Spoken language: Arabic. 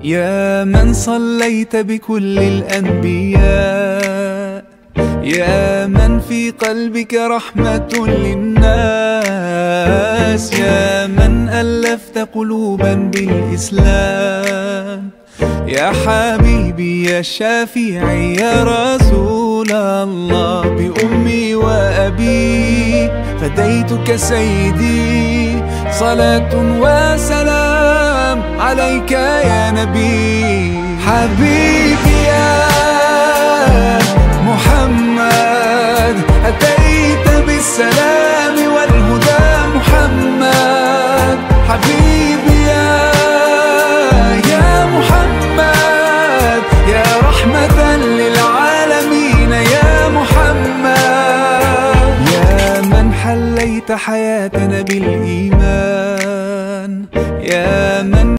يا من صليت بكل الأنبياء، يا من في قلبك رحمة للناس، يا من ألفت قلوبا بالإسلام، يا حبيبي يا شافعي يا رسول الله، بأمي وأبي فديتك سيدي، صلاة وسلام عليك يا نبي. حبيبي يا محمد أتيت بالسلام والهدى محمد، حبيبي يا محمد يا رحمة للعالمين يا محمد، يا من حليت حياتنا بالإيمان،